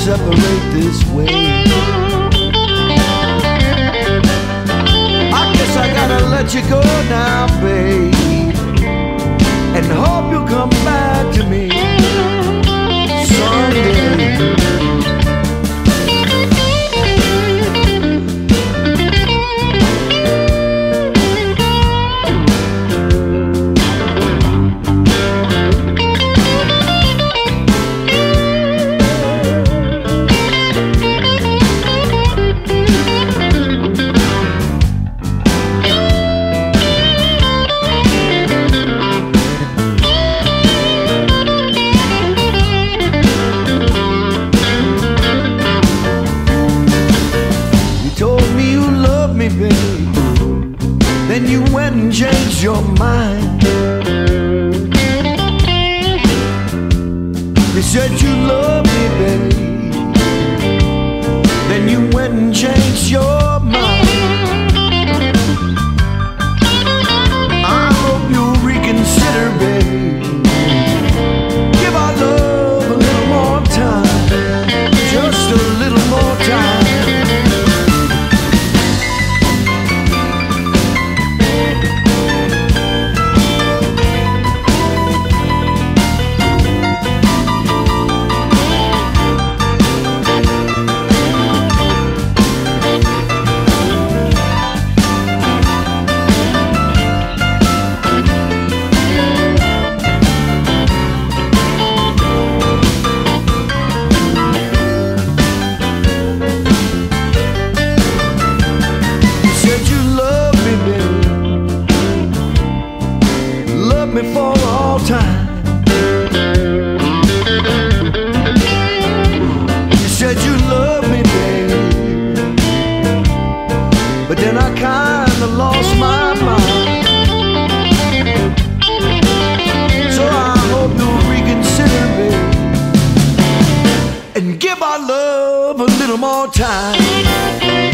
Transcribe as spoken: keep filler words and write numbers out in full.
separate this way. I guess I gotta let you go now, babe, and hope you'll come back to me someday. Then you went and changed your mind. You said you loved me, babe. Then you went and changed your mind. I hope you'll reconsider, babe. Give our love a little more time, just a little more time. For all time, you said you loved me, babe, but then I kinda lost my mind. So I hope you'll reconsider, babe, and give our love a little more time.